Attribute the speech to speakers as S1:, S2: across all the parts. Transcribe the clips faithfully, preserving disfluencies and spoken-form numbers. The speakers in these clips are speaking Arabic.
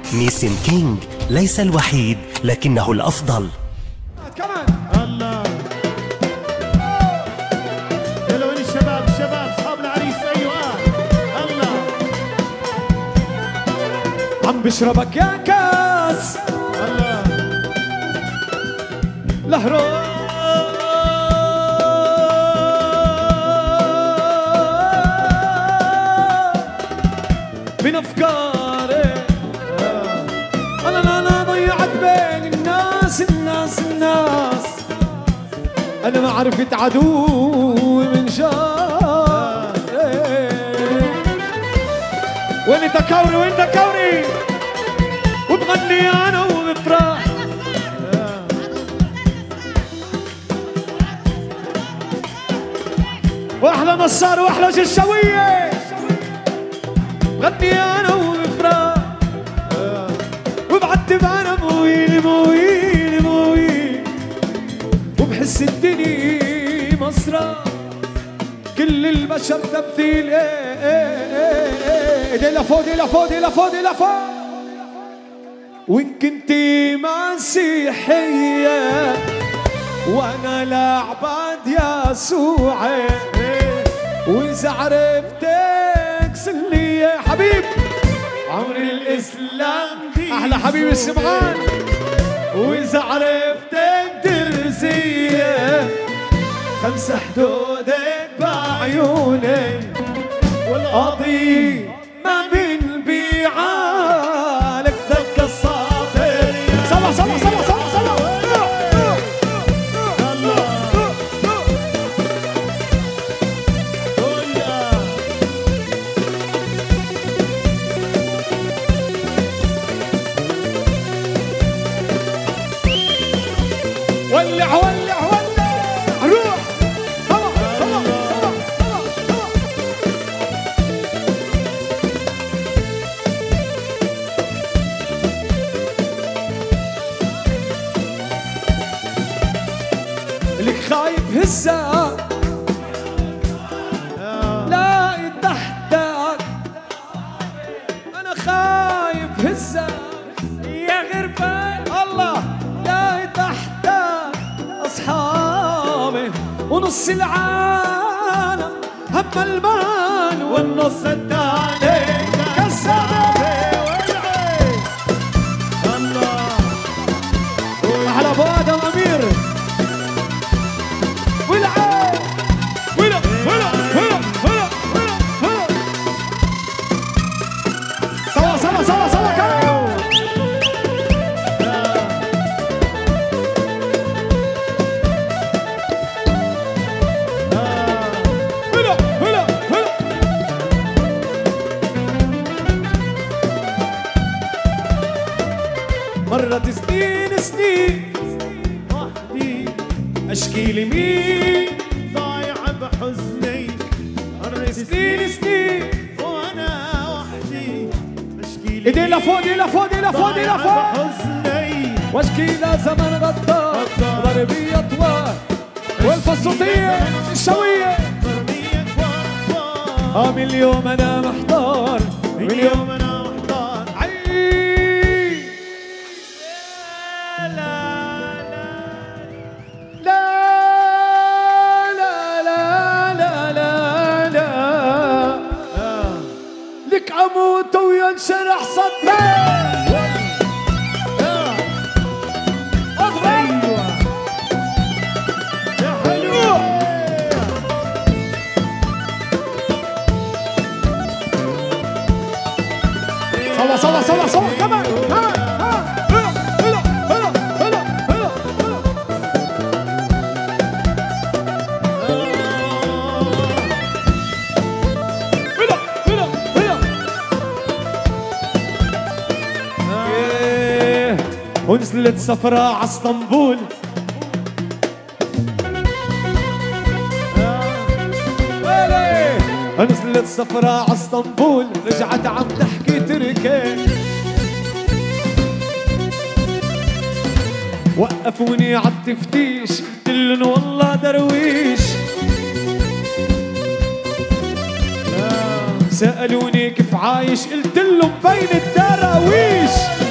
S1: نيسين كينج ليس الوحيد لكنه الأفضل.
S2: كمان الله يلا وين الشباب الشباب اصحاب العريس ايوه الله
S3: عم بشربك يا كاس
S2: الله
S3: لهرو من افكاري انا لا لا ضيعت بين الناس الناس الناس انا ما عرفت عدوي من جاري. وين انت كوري وين انت كوري وبغني انا وبفرح واحلى نصار واحلى جشاويه بغني انا وبفرح وبعتب انا مويل مويل مويل وبحس الدنيا مسرح كل البشر تمثيل ايدي لفوق ايدي لفوق ايدي لفوق ايدي لفوق وان كنتي مسيحيه وانا لعباد يسوعي واذا عرفتك سلي يا حبيب عمري الاسلام احلى حبيب السمعان واذا عرفتك درزيه خمس حدودك بعيوني والقضيه ما بنبيعها لك ذاك الصابر صبا صبا صبا صبا صبا ولع ولع ولع روح صبا صبا صبا صبا لك خايف هسه لاقي تحتك انا خايف هسه يا غربان الله لاقي تحتك اصحابي ونص العالم هم المال والنص الثاني كسبه الله احلى ابو ادم امير والعين ولا ولا ولا ولا ولا سوا سوا سوا سوا كمان ولا ولا ولا مرت سنين سنين
S2: وحدي
S3: اشكي لمين
S2: ضايع بحزني
S3: سنين سنين
S2: وانا وحدي بشكي لي
S3: ايدي لفوق ايدي لفوق ايدي لفوق ايدي
S2: ضايع
S3: لفوق
S2: بحزني
S3: واشكي لزمن غدار ضربية طوال والفصوطية الشوية
S2: ضربية كوار
S3: اه من اليوم انا محتار
S2: من يوم انا محتار
S3: عيي
S2: لا لا
S3: لا لا لا لا لا لا لك اموت وينشرح صدري
S2: ايوه يا حلو
S3: صوا صوا صوا صوا كمان كمان ها هلا هلا هلا هلا هلا هلا هلا هلا إيه، ونزلت سفرة على اسطنبول ويلي نزلت سفرة على اسطنبول رجعت عم تحكي تركي وقفوني عالتفتيش قلتلن والله درويش سألوني كيف عايش قلتلن بين الدراويش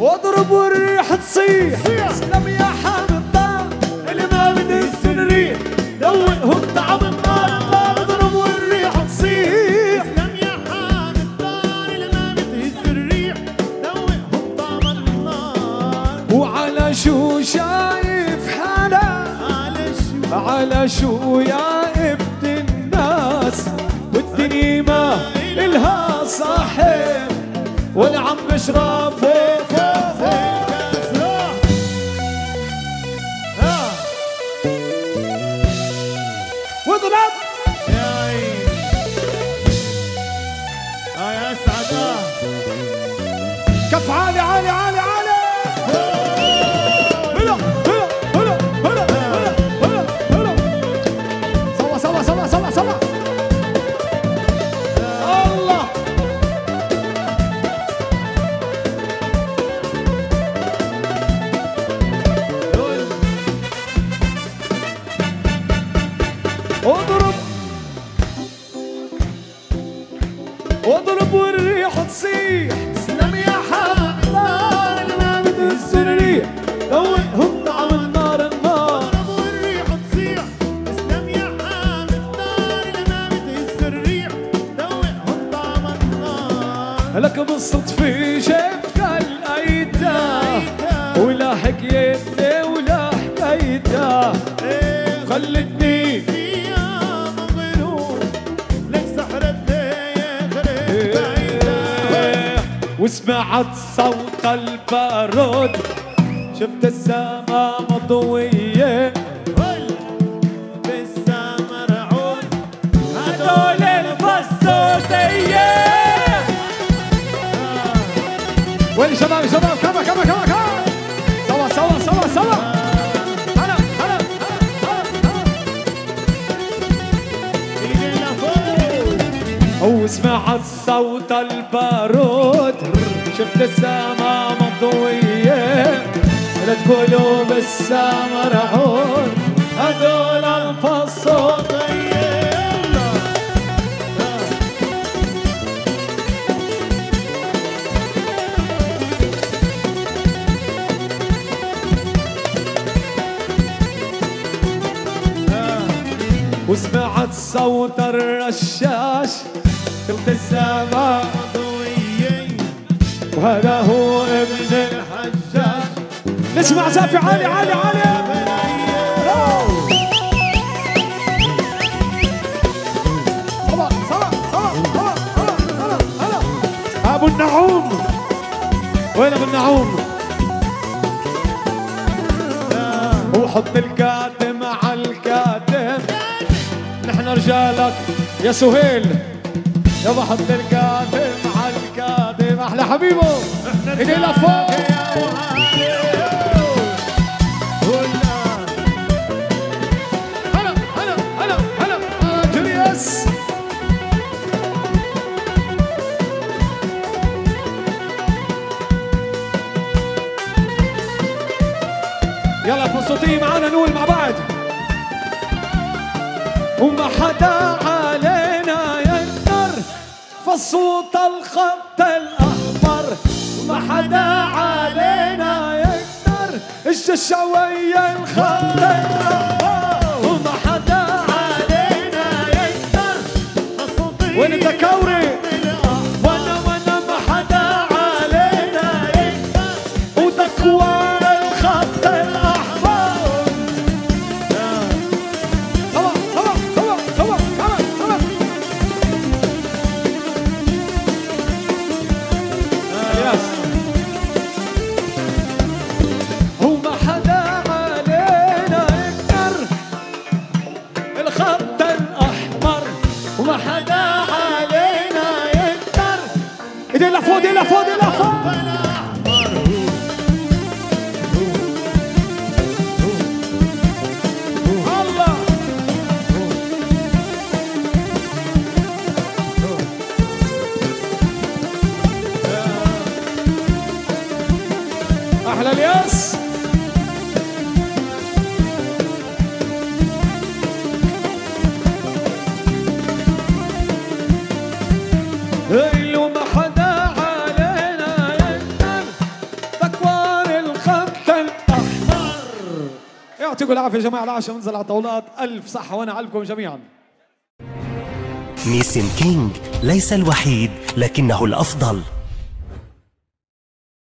S3: واضرب والريح تصيح اسلم يا حامد طار اللي ما بدهس الريح دوقهم طعم النار اضرب والريح تصيح
S2: اسلم يا حامد طار اللي ما بدهس الريح دوقهم طعم النار.
S3: وعلى شو شايف حالك
S2: على شو
S3: على شو يا ابن الناس والدنيا ما إلها صاحب وانا عم بشرب فوق فوق واضرب
S2: يا عين اه يا اسعد اه
S3: كف عالي عالي عالي عالي هلا هلا هلا هلا هلا هلا سوا سوا سوا سوا سوا الله اضرب واضرب والريح تصيح
S2: اسلم يا حامد طار اللي ما بدهس
S3: الريح دوقهم طعم النار النار
S2: اضرب والريح تصيح. اسلم يا حامد طار اللي ما بدهس الريح دوقهم طعم النار.
S3: لك بالصدفة شفت الايتام ولا حكيتني ولا حكيتها خلتني
S2: فيها مغرور لك سحرتي يخرب بعيدة.
S3: وسمعت صوت البارود شفت السما مضوية
S2: لسه مرعون
S3: هدول الفساتية وين شباب شباب كما كما كما كما سوا سوا سوا سوا هلا هلا هلا هلا
S2: ايدينا فوق.
S3: وسمعت صوت البارود شفت السما مضوية لا تقولوا بالسما رعون هدول الفساتية وسمعت صوت الرشاش شفت السما
S2: ضوية
S3: وهذا هو ابن الحجاج نسمع زافي عالي عالي عالي صبا صبا صبا صبا هلا هلا هلا ابو النعوم وين ابو النعوم وحط الكاتم مع الكاتم نحن رجالك يا سهيل يلا حط الكاتم مع الكاتم احلى حبيبه ايدي لفوق هلا هلا هلا هلا جريس يلا فصوتي معانا نقول مع بعض وما حدا علينا يقدر فصوت الخط الأحمر وما حدا علينا يقدر الششوية الخط الأحمر وما حدا علينا يقدر وين الدكاوري وانا وانا ما حدا علينا يقدر ودكوان الخط الأحمر طبعا طبعا طبعا طبعا كمان كمان الياس وما حدا علينا يقدر الخط الأحمر وما حدا علينا يقدر ايدي لفوق ايدي لفوق ايدي لفوق الله احلى الياس لو ما حدا علينا يقدر يعطيكم العافيه يا جماعه. العشاء منزل على الطاولات. الف صحه وانا عليكم جميعا.
S1: نيسين كينج ليس الوحيد لكنه الأفضل.